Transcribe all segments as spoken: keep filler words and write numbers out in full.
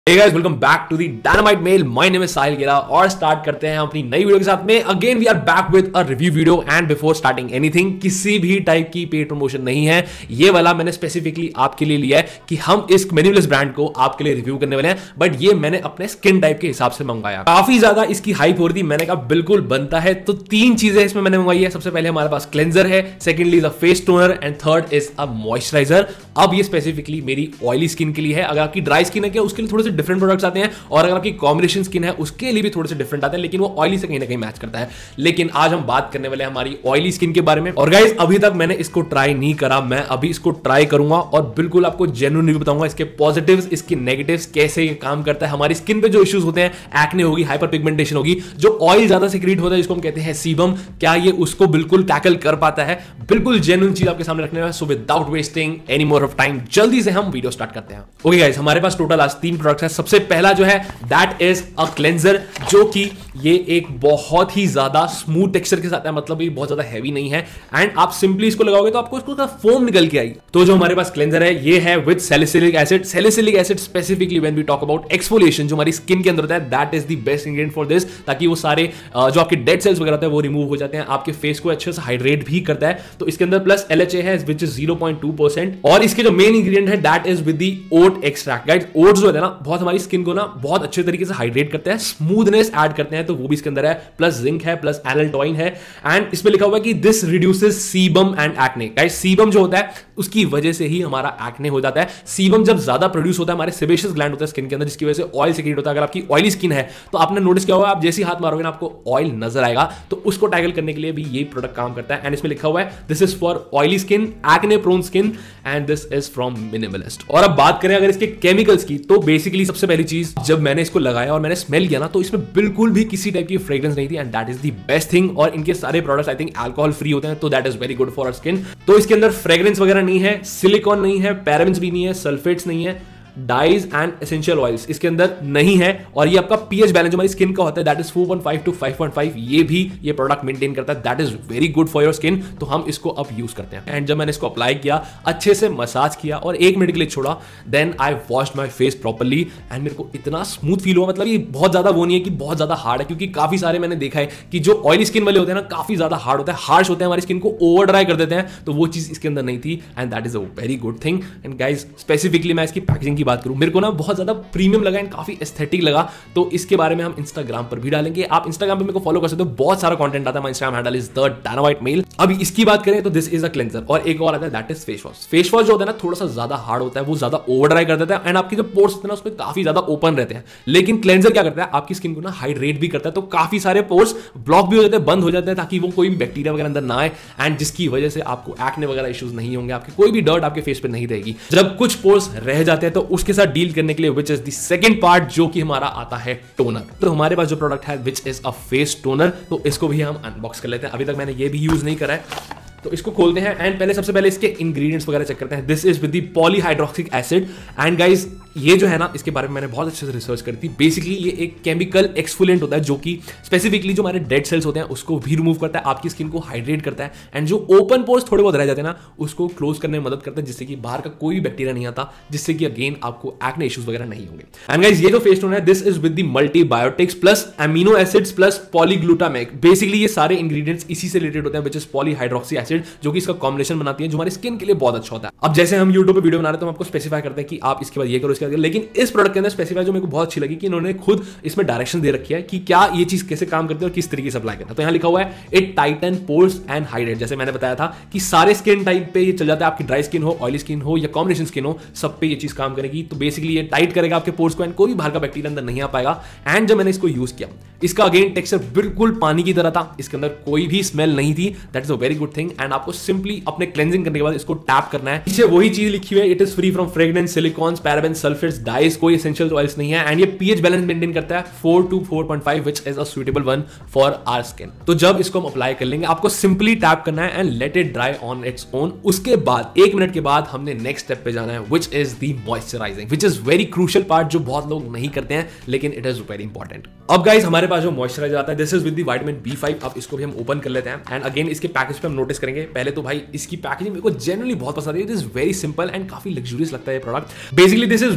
Hey guys, welcome back to the Dynamite Mail. My name is साहिल गेरा और start करते हैं अपनी नई वीडियो के साथ में. Again we are back with a review video and before starting anything, किसी भी टाइप की पेड प्रमोशन नहीं है. ये वाला मैंने स्पेसिफिकली आपके लिए लिया है कि हम इस मिनिमलिस्ट ब्रांड को आपके लिए रिव्यू करने वाले हैं. बट ये मैंने अपने स्किन टाइप के हिसाब से मंगवाया. काफी ज्यादा इसकी हाइप हो रही थी, मैंने कहा बिल्कुल बनता है. तो तीन चीजें इसमें मैंने मंगवाई है. सबसे पहले हमारे पास क्लेंजर है, secondly is a face toner and third is a moisturiser. अब ये स्पेसिफिकली मेरी ऑयली स्किन के लिए है. अगर आपकी ड्राई स्किन है क्या, उसके लिए थोड़े से डिफरेंट प्रोडक्ट्स आते हैं, और अगर आपकी कॉम्बिनेशन स्किन है उसके लिए भी थोड़े से डिफरेंट आते हैं, लेकिन वो ऑयली से कहीं ना कहीं मैच करता है. लेकिन आज हम बात करने वाले हैं हमारी ऑयली स्किन के बारे में. और गाइस, अभी तक मैंने इसको ट्राई नहीं करा, मैं अभी इसको ट्राई करूंगा और बिल्कुल आपको जेन्युइन रिव्यू बताऊंगा. इसके पॉजिटिव्स, इसके नेगेटिव्स, कैसे ये काम करता है, हमारी स्किन पे जो इश्यूज होते हैं, एक्ने होगी, हाइपर पिगमेंटेशन होगी, जो ऑयल ज्यादा सिक्रीट होता है जिसको हम कहते हैं सीबम, क्या ये उसको बिल्कुल टैकल कर पाता है. बिल्कुल जेन्युइन चीज आपके सामने रखने वाला. So without wasting any more of time, जल्दी से हम वीडियो स्टार्ट करते हैं. ओके गाइस, हमारे पास टोटल आज तीन प्रोडक्ट्स हैं. सबसे पहला जो है दैट इज अ क्लेंजर, जो कि ये एक बहुत ही ज्यादा स्मूथ टेक्सचर के साथ है. मतलब ये बहुत ज्यादा हैवी नहीं है एंड आप सिंपली इसको लगाओगे तो आपको इसको फोम निकल के आएगी. तो जो हमारे पास क्लेंजर है ये है with salicylic acid. Salicylic acid specifically when we talk about exfoliation, जो हमारी स्किन के अंदर होता है, that is the best ingredient for this. ताकि वो सारे जो आपके डेड सेल्स वगैरह होते हैं वो रिमूव हो जाते हैं. आपके फेस को अच्छे से हाइड्रेट भी करता है. तो इसके अंदर प्लस एलएचए है which is zero point two percent. और इसके जो मेन इंग्रेडिएंट है that is with the oat extract. Guys, oats जो है ना, बहुत हमारी स्किन को ना बहुत अच्छे तरीके से हाइड्रेट करते हैं, स्मूथनेस ऐड करते हैं, तो वो भी इसके अंदर है. प्लस जिंक है, प्लस एनाल्टोइन है एंड इसमें लिखा हुआ है कि this reduces sebum and acne. Guys, sebum जो होता है उसकी वजह से ही हमारा एक्ने हो जाता है. सीबम जब ज्यादा प्रोड्यूस होता है, हमारे सेबेशियस ग्लैंड होता है स्किन के अंदर, जिसकी वजह से ऑयल सीक्रेट होता है. अगर आपकी ऑयली स्किन है तो आपने नोटिस किया होगा, आप जैसे ही हाथ मारोगे ना आपको ऑयल नजर आएगा. तो उसको टैकल करने के लिए भी ये प्रोडक्ट काम करता है. एंड इसमें लिखा हुआ है this is for oily skin, acne prone skin and this is from Minimalist. और अब बात करें अगर इसके केमिकल्स की, तो बेसिकली सबसे पहली चीज, जब मैंने इसको लगाया और मैंने स्मेल किया ना, तो इसमें बिल्कुल भी किसी टाइप की फ्रेग्रेंस नहीं थी and that is the best thing. और इनके सारे products I think alcohol free होते हैं, तो that is very good for our skin. तो इसके अंदर फ्रेग्रेंस वगैरह नहीं है, सिलिकॉन नहीं है, पैराबेन्स भी नहीं है, सल्फेट्स नहीं है, डाइज एंड एसेंशियल ऑयल्स इसके अंदर नहीं है. और ये आपका पीएच बैलेंस जो हमारी स्किन का होता है that is four point five to five point five, ये भी ये प्रोडक्ट मेंटेन करता है. That is very good for your skin. तो हम इसको अब यूज करते हैं. एंड जब मैंने इसको अप्लाई किया, अच्छे से मसाज किया और एक मिनट के लिए छोड़ा, then I washed my face properly and मेरे को इतना स्मूथ फील हुआ. मतलब ये बहुत ज्यादा वो नहीं है कि बहुत ज्यादा हार्ड है, क्योंकि काफी सारे मैंने देखा है कि जो ऑयली स्किन वाले होते हैं ना, काफी ज्यादा हार्ड होता है, हार्श होते हैं, हमारी स्किन को ओवर ड्राई कर देते हैं. तो वो चीज इसके अंदर नहीं थी and that is a very good thing. And guys, specifically मैं इसकी पैकेजिंग की बात करूं, मेरे को ना बहुत ज्यादा प्रीमियम लगा एंड काफी एस्थेटिक लगा. तो इसके बारे में हम इंस्टाग्राम पर भी डालेंगे. आप इंस्टाग्राम पे मेरे को फॉलो कर सकते हो, बहुत सारा कंटेंट आता है. My Instagram handle is the dynamite male. अभी इसकी बात करें तो दिस इज अ क्लेंजर. और एक और आता है that is face wash. Face wash जो होता है ना, थोड़ा सा ज्यादा हार्ड होता है, वो ज्यादा ओवर ड्राई कर देता है एंड आपके जो पोर्स होते हैं ना उसमें काफी ज्यादा ओपन रहते हैं. लेकिन क्लेंजर क्या करता है, आपकी स्किन को ना हाइड्रेट भी करता है. तो काफी सारे पोर्स ब्लॉक भी हो जाते हैं, बंद हो जाते हैं, ताकि वो कोई भी बैक्टीरिया वगैरह अंदर ना आए एंड जिसकी वजह से आपको एक्ने वगैरह इश्यूज नहीं होंगे, आपके कोई भी डर्ट आपके फेस पे नहीं रहेगी. जब कुछ पोर्स रह जाते हैं तो उसके साथ डील करने के लिए which is the second part, जो कि हमारा आता है टोनर. तो हमारे पास जो प्रोडक्ट है which is a face toner, तो इसको भी हम अनबॉक्स कर लेते हैं. अभी तक मैंने ये भी यूज नहीं करा है, तो इसको खोलते हैं एंड पहले सबसे पहले इसके इंग्रेडिएंट्स वगैरह चेक करते हैं. This is with the polyhydroxic acid. And guys, ये जो है ना, इसके बारे में मैंने बहुत अच्छे से रिसर्च करी थी. बेसिकली ये एक केमिकल एक्सफोलिएंट होता है, जो कि स्पेसिफिकली जो हमारे डेड सेल्स होते हैं उसको भी रिमूव करता है, आपकी स्किन को हाइड्रेट करता है एंड जो ओपन पोर्स थोड़े बहुत रह जाते हैं ना, उसको क्लोज करने में मदद करता है, जिससे कि बाहर का कोई भी बैक्टीरिया नहीं आता, जिससे कि अगेन आपको एक्ने इश्यूज वगैरह नहीं होंगे. एंड गाइस, ये जो फेस टोनर है this is with the multibiotics plus amino acids plus polyglutamic. Basically ये सारे इंग्रेडिएंट्स इसी से रिलेटेड होते हैं, विच इज पॉलीहाइड्रोक्सी एसिड, जो कि इसका कॉम्बिनेशन बनाती है, जो हमारी स्किन के लिए बहुत अच्छा होता है. अब जैसे हम YouTube पे वीडियो बना रहे हैं तो हम आपको स्पेसिफाई करते हैं कि आप इसके बाद ये करो, इसके बाद. लेकिन इस प्रोडक्ट के अंदर स्पेसिफाई जो मेरे को बहुत अच्छी लगी कि इन्होंने खुद इसमें डायरेक्शन दे रखी है कि क्या ये चीज कैसे काम करती है और किस तरीके से अप्लाई करना है. तो यहाँ लिखा हुआ है it tighten pores and hydrate. जैसे मैंने बताया था कि सारे स्किन टाइप पे ये चल जाता है, आपकी ड्राई स्किन हो, ऑयली स्किन हो या कॉम्बिनेशन स्किन हो, सब पे ये चीज काम करेगी. तो बेसिकली ये टाइट करेगा आपके पोर्स को एंड कोई भी बाहर का बैक्टीरिया अंदर नहीं आ पाएगा. एंड जब मैंने इसको यूज किया, इसका अगेन टेक्सचर बिल्कुल पानी की तरह था, इसके अंदर कोई भी स्मेल नहीं थी. That is a very good thing. And आपको सिंपली अपने क्लेंजिंग करने के बाद इसको टैप करना है. पीछे वही चीज लिखी हुई है, it is free from fragrance, silicones, parabens, sulphates, dyes, कोई एसेंशियल ऑयल्स नहीं है. एंड ये पीएच बैलेंस मेंटेन करता है four to four point five, which is a suitable one for our skin. तो जब इसको हम अप्लाई कर लेंगे, आपको सिंपली टैप करना है and let it dry on its own. उसके बाद एक मिनट के बाद हमने नेक्स्ट स्टेप पे जाना है, which is the moisturising, which is very crucial part, जो बहुत लोग नहीं करते हैं, लेकिन इट इज वेरी इंपॉर्टेंट. अब गाइस, हमारे पास जो मॉइस्चराइजर आता है this is with the vitamin B five. अब इसको भी हम ओपन कर लेते हैं एंड अगेन इसके पैकेज पे हम नोटिस करेंगे. पहले तो भाई इसकी पैकेजिंग मेरे को जनरली बहुत पसंद है. It is very simple and काफी लग्जूरियस लगता है ये product. Basically this is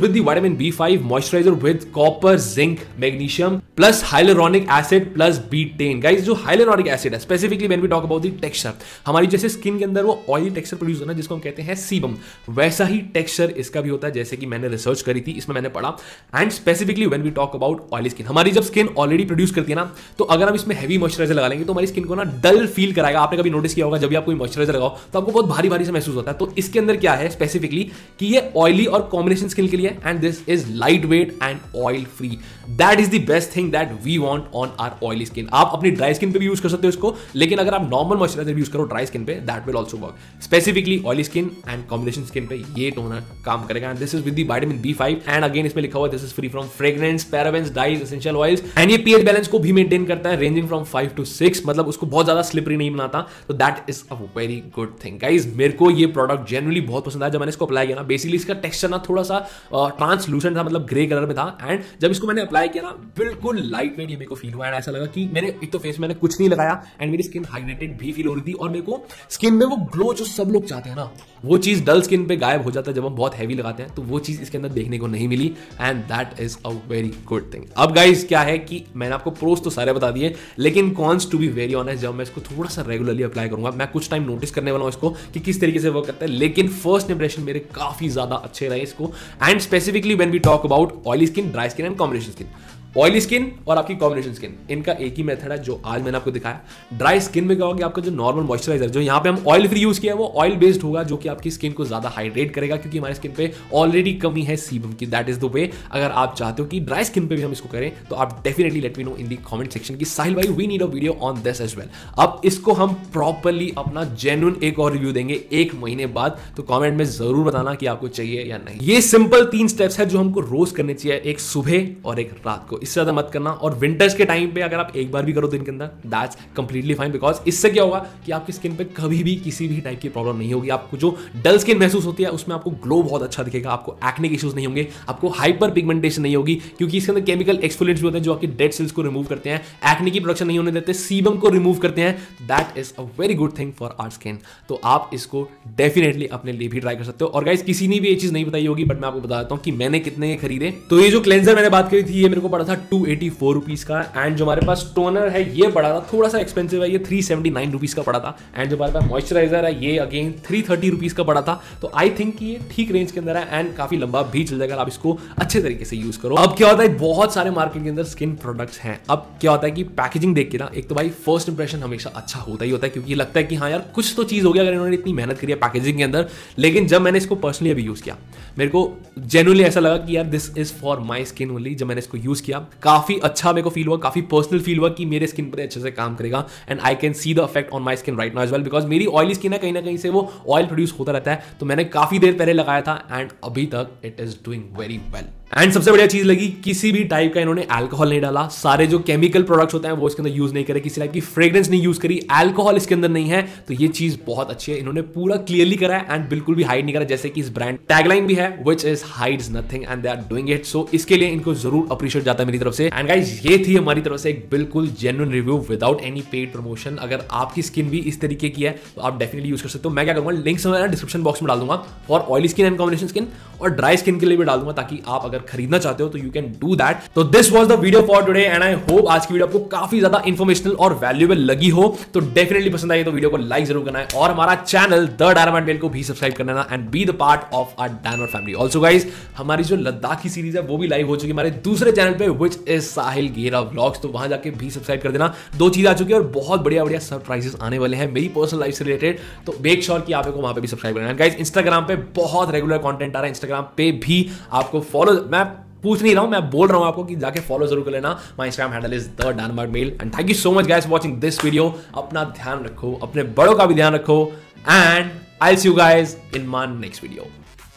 with the vitamin B five moisturizer with copper, zinc, magnesium plus hyaluronic acid plus betaine. Guys, जो hyaluronic acid है specifically when we talk about the texture, हमारी जैसे skin के अंदर वो ऑयली टेक्सचर प्रोड्यूस होना जिसको हम कहते हैं सीबम, वैसा ही टेक्सचर इसका भी होता है, जैसे कि मैंने रिसर्च करी थी, इसमें मैंने पढ़ा. And specifically when we talk about oily skin, हमारी जब स्किन ऑलरेडी प्रोड्यूस करती है ना, तो अगर हम इसमें हैवी मॉइस्चराइजर लगा लेंगे तो हमारी स्किन को ना डल फील कराएगा. आपने कभी नोटिस किया होगा जब भी आप कोई मॉइस्चराइजर लगाओ तो आपको बहुत भारी भारी से महसूस होता है. तो इसके अंदर क्या है स्पेसिफिकली कि ये ऑयली और कॉम्बिनेशन स्किन के लिए, and this is lightweight and oil free. That is the best thing that we want on our oily skin. आप अपनी ड्राई स्किन पे भी यूज कर सकते हो इसको, लेकिन अगर आप नॉर्मल मॉइस्चराइजर भी यूज करो ड्राई स्किन पे, that will also work. Specifically oily skin and combination skin पे ये टोनर काम करेगा. And this is with the vitamin B five, and again इसमें लिखा हुआ this is free from fragrance, parabens, dyes, essential oils, and ये pH balance को भी मेंटेन करता है ranging from five to six. मतलब उसको बहुत ज्यादा स्लिपरी नहीं बनाता. तो that is a very good thing. Guys, मेरे को ये प्रोडक्ट जनरली बहुत पसंद आया. जब मैंने इसको अप्लाई किया ना, बेसिकली इसका टेक्सचर ना थोड़ा सा ट्रांसलूसेंट था, मतलब ग्रे कलर में था. एंड जब इसको मैंने अप्लाई किया ना, बिल्कुल लाइट वेट ये मेरे को फील हुआ. एंड ऐसा लगा कि मैंने एक तो फेस मैंने कुछ नहीं लगाया एंड मेरी स्किन हाइड्रेटेड भी फील हो रही थी, और मेरे को स्किन में वो ग्लो जो सब लोग चाहते हैं ना, वो चीज डल स्किन पे गायब हो जाता है जब हम बहुत हैवी लगाते हैं. तो वो चीज इसके अंदर देखने को नहीं मिली, and that is a very good thing. अब गाइस क्या है कि मैंने आपको प्रोस तो सारे बता दिए, लेकिन cons to be very honest, जब मैं इसको थोड़ा सा रेगुलरली अप्लाई करूंगा, मैं कुछ टाइम नोटिस करने वाला हूं इसको कि किस तरीके से वर्क करता है. लेकिन फर्स्ट इंप्रेशन मेरे काफी ज्यादा अच्छे रहे इसको. And specifically when we talk about oily skin, dry skin and combination skin, oily skin और आपकी कॉम्बिनेशन स्किन, इनका एक ही मेथड है जो आज मैंने आपको दिखाया. ड्राई स्किन में क्या होगा, आपका जो नॉर्मल मॉइस्चराइजर जो यहाँ पे हम ऑयल फ्री यूज किया है, वो ऑयल बेस्ड होगा, जो कि आपकी स्किन को ज्यादा हाइड्रेट करेगा, क्योंकि हमारी स्किन पे ऑलरेडी कमी है सीबम की. That is the way. अगर आप चाहते हो कि ड्राई स्किन पे भी हम इसको करें, तो आप definitely let me know in the comment section की साहिल भाई we need a video on this as well. अब इसको हम प्रॉपरली अपना जेन्युइन एक और रिव्यू देंगे एक महीने बाद, तो कमेंट में जरूर बताना कि आपको चाहिए या नहीं. ये सिंपल तीन स्टेप्स है जो हमको रोज करने चाहिए, एक सुबह और एक रात को, इससे ज्यादा मत करना. और विंटर्स के टाइम पे अगर आप एक बार भी करो दिन के अंदर, दैट्स कंप्लीटली फाइन, बिकॉज इससे क्या होगा कि आपकी स्किन पे कभी भी किसी भी टाइप की प्रॉब्लम नहीं होगी. आपको जो डल स्किन महसूस होती है उसमें आपको ग्लो बहुत अच्छा दिखेगा, आपको एक्ने के इश्यूज नहीं होंगे, आपको हाइपर पिगमेंटेशन नहीं होगी, क्योंकि इसके अंदर केमिकल एक्सफोलिएंट्स भी होते हैं जो आपकी डेड सेल्स को रिमूव करते हैं, एक्ने की प्रोडक्शन नहीं होने देते, सीबम को रिमूव करते हैं. That is a very good thing for our skin. तो आप इसको डेफिनेटली अपने लिए भी ट्राई कर सकते हो. और गाइस, किसी ने भी ये चीज नहीं बताई होगी, बट मैं आपको बता देता हूं कि मैंने कितने खरीदे. तो ये जो क्लेंजर मैंने बात करी थी, ये मेरे को पड़ा था टू एटी फोर रुपीज का. एंड जो हमारे पास टोनर है ये पड़ा था थोड़ा सा एक्सपेंसिव है, ये थ्री सेवेंटी नाइन रुपीज का पड़ा था. एंड जो हमारे पास मॉइस्चराइजर है ये अगेन थ्री थर्टी रुपीज का पड़ा था. तो आई थिंक ये ठीक रेंज के अंदर है, एंड काफी लंबा भी चल जाएगा, आप इसको अच्छे तरीके से यूज करो. अब क्या होता है, बहुत सारे मार्केट के अंदर स्किन प्रोडक्ट्स हैं. अब क्या होता है कि पैकेजिंग देख के ना, एक तो भाई फर्स्ट इंप्रेशन हमेशा अच्छा होता ही होता है, क्योंकि लगता है कि हाँ यार कुछ तो चीज हो गया अगर इन्होंने इतनी मेहनत करी है पैकेजिंग के अंदर. लेकिन जब मैंने इसको पर्सनली अभी यूज किया, मेरे को जेन्युइनली ऐसा लगा कि यार this is for my skin only. जब मैंने इसको यूज किया, काफी अच्छा मेरे को फील हुआ, काफी पर्सनल फील हुआ कि मेरे स्किन पर अच्छे से काम करेगा. And I can see the effect on my skin right now as well, because मेरी ऑयली स्किन है, कहीं ना कहीं से वो ऑयल प्रोड्यूस होता रहता है. तो मैंने काफी देर पहले लगाया था, एंड अभी तक it is doing very well. And सबसे बढ़िया चीज लगी, किसी भी टाइप का इन्होंने अल्कोहल नहीं डाला. सारे जो केमिकल प्रोडक्ट्स होते हैं वो इसके अंदर यूज नहीं करे, किसी टाइप की फ्रेग्रेंस नहीं यूज करी, अल्कोहल इसके अंदर नहीं है. तो ये चीज बहुत अच्छी है, इन्होंने पूरा क्लियरली करा है एंड बिल्कुल भी हाइड नहीं करा, जैसे कि इस ब्रांड टैगलाइन भी है, which is hides nothing, and they are doing it. So इसके लिए इनको जरूर अप्रिशिएट जाता है मेरी तरफ से. एंड गाइस, ये थी हमारी तरफ से एक बिल्कुल genuine review without any paid promotion. अगर आपकी स्किन भी इस तरीके की है तो आप डेफिनेटली यूज कर सकते हो. मैं क्या करूंगा, लिंक्स वगैरह डिस्क्रिप्शन बॉक्स में डाल दूंगा for oily skin and combination skin, और ड्राई स्किन के लिए भी डाल दूंगा, ताकि आप अगर खरीदना चाहते हो तो यू कैन डू दैट. तो this was the video for today, and I hope आज की वीडियो आपको काफी ज्यादा इंफॉर्मेशनल और वैल्यूएबल लगी हो. तो डेफिनेटली पसंद आई तो वीडियो को लाइक जरूर करना है, और हमारा चैनल द डायनामाइट मेल को भी सब्सक्राइब करना है, and be the part of our dynamite family. Also guys, हमारी जो लद्दाख की सीरीज है वो भी लाइव हो चुकी है हमारे दूसरे चैनल पे, व्हिच इज साहिल गेरा व्लॉग्स. तो वहां जाके भी सब्सक्राइब कर देना. दो चीज आ चुकी है और बहुत बढ़िया बढ़िया सरप्राइजेस आने वाले हैं मेरी पर्सनल लाइफ से रिलेटेड. तो मेक श्योर कि आपको वहां पे भी सब्सक्राइब करना है. गाइस, इंस्टाग्राम पे बहुत रेगुलर कंटेंट आ रहा है, इंस्टाग्राम पे भी आपको फॉलो, मैं पूछ नहीं रहा हूं, मैं बोल रहा हूं आपको कि जाके फॉलो जरूर कर लेना. My Instagram handle is the dynamite male. And thank you so much guys for watching this video. अपना ध्यान रखो, अपने बड़ों का भी ध्यान रखो, and I will see you guys in my next video.